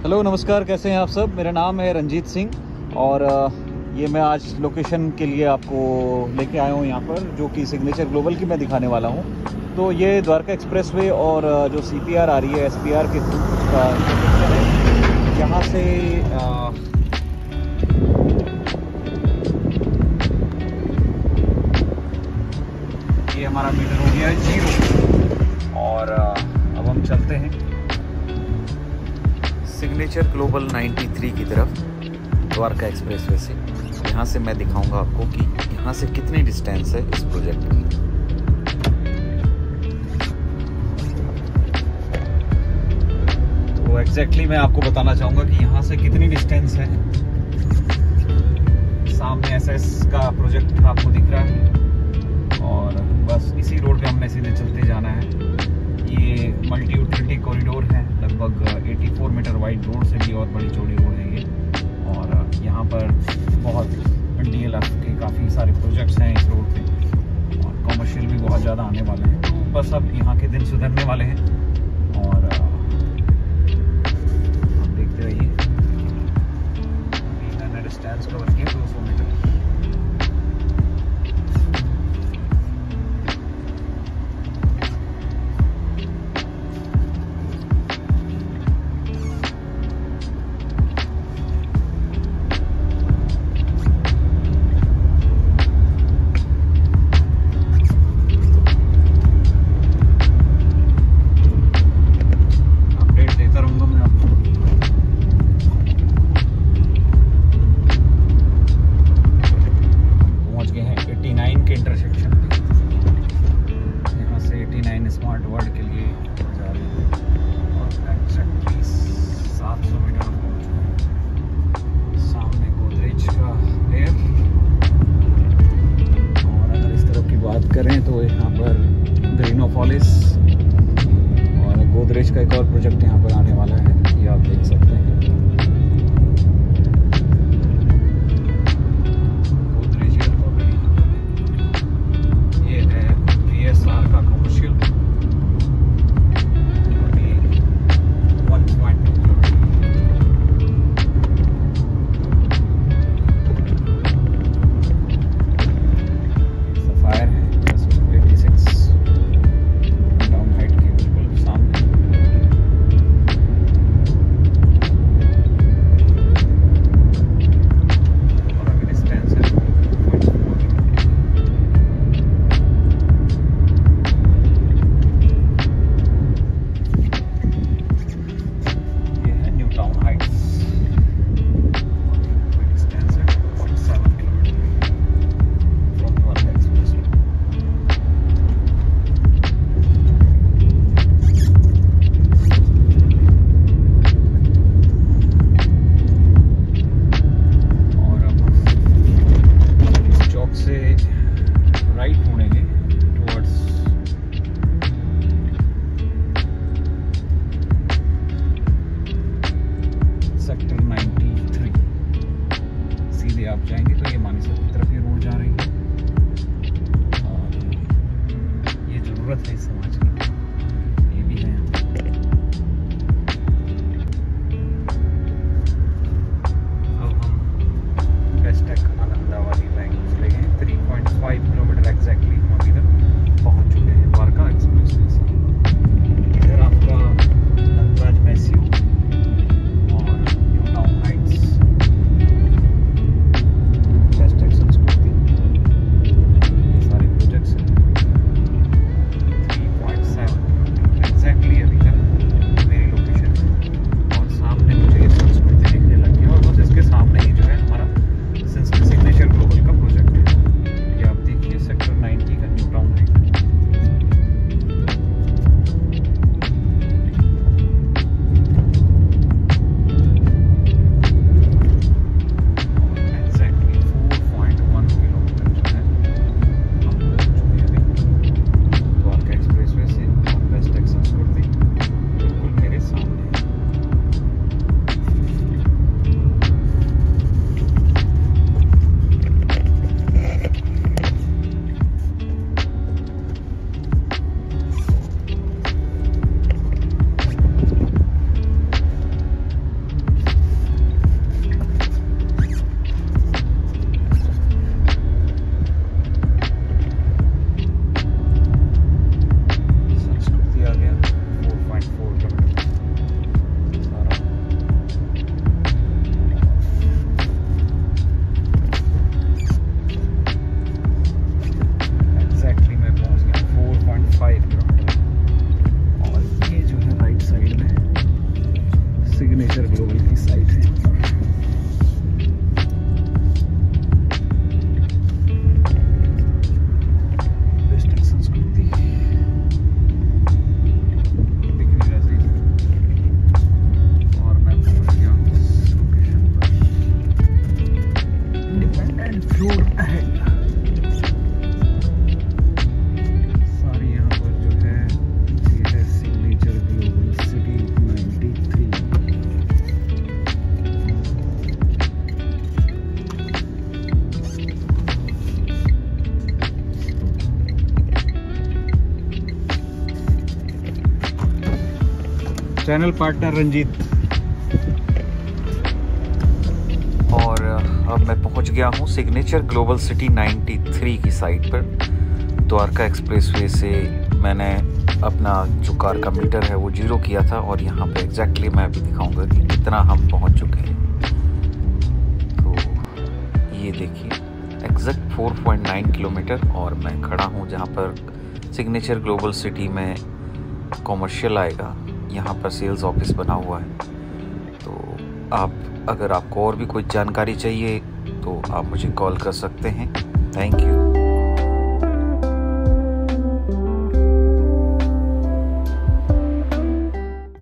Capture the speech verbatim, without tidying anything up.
Hello नमस्कार, कैसे हैं आप सब। मेरा नाम है रंजीत सिंह और ये मैं आज लोकेशन के लिए आपको लेके आया हूँ यहाँ पर, जो कि सिग्नेचर ग्लोबल की मैं दिखाने वाला हूँ। तो ये द्वारका एक्सप्रेसवे और जो सीपीआर आ रही है एसपीआर के थ्रू का है। यहाँ से आ, ये हमारा मीटर हो गया है जीरो और अब हम चलते हैं सिग्नेचर ग्लोबल तिरानवे की तरफ द्वारका एक्सप्रेसवे से। यहाँ से मैं दिखाऊंगा आपको कि यहाँ से कितनी डिस्टेंस है इस प्रोजेक्ट की। तो एग्जैक्टली मैं आपको बताना चाहूँगा कि यहाँ से कितनी डिस्टेंस है। सामने एसएस का प्रोजेक्ट आपको दिख रहा है और बस इसी रोड पे हमने सीधे चलते जाना है। ये मल्टी यूटिलिटी कॉरिडोर है, लगभग चौरासी मीटर वाइड रोड से भी और बड़ी चौड़ी रोड है ये। और यहाँ पर बहुत डीएलएफ के काफ़ी सारे प्रोजेक्ट्स हैं इस रोड पे और कमर्शियल भी बहुत ज़्यादा आने वाले हैं। तो बस अब यहाँ के दिन सुधरने वाले हैं और आप देखते रहिए। मैंने डिस्टेंस कवर किया दो सौ मीटर। करें तो यहाँ पर ग्रीन ऑफॉलिस और गोदरेज का एक और प्रोजेक्ट यहाँ पर आने वाला है, ये आप देख सकते हैं। गोदरेज ये है वीएसआर का commercial one point two sapphire है आप जाएंगे तो ये मानेसर की तरफ ये रोड जा रही है और ये जरूरत है इस समाज की, ये भी है। अब हम बेस्टेक आनंदा वाली लाइन चले गए। तीन पॉइंट पाँच किलोमीटर एग्जैक्टली हम अभी तक पहुंच चुके हैं द्वारका एक्सप्रेसवे से। इधर आपका नंदराज मैस्यू और न्यू टाउन हाइट्स सारे प्रोजेक्ट्स हैं। तीन पॉइंट चैनल पार्टनर रंजीत। और अब मैं पहुंच गया हूं सिग्नेचर ग्लोबल सिटी तिरानवे की साइट पर। द्वारका एक्सप्रेसवे से मैंने अपना जो कार का मीटर है वो जीरो किया था और यहाँ पे एग्जैक्टली मैं अभी दिखाऊंगा कि कितना हम पहुंच चुके हैं। तो ये देखिए एग्जैक्ट चार पॉइंट नौ किलोमीटर और मैं खड़ा हूँ जहाँ पर सिग्नेचर ग्लोबल सिटी में कॉमर्शियल आएगा। यहाँ पर सेल्स ऑफिस बना हुआ है। तो आप अगर आपको और भी कोई जानकारी चाहिए तो आप मुझे कॉल कर सकते हैं। Thank you.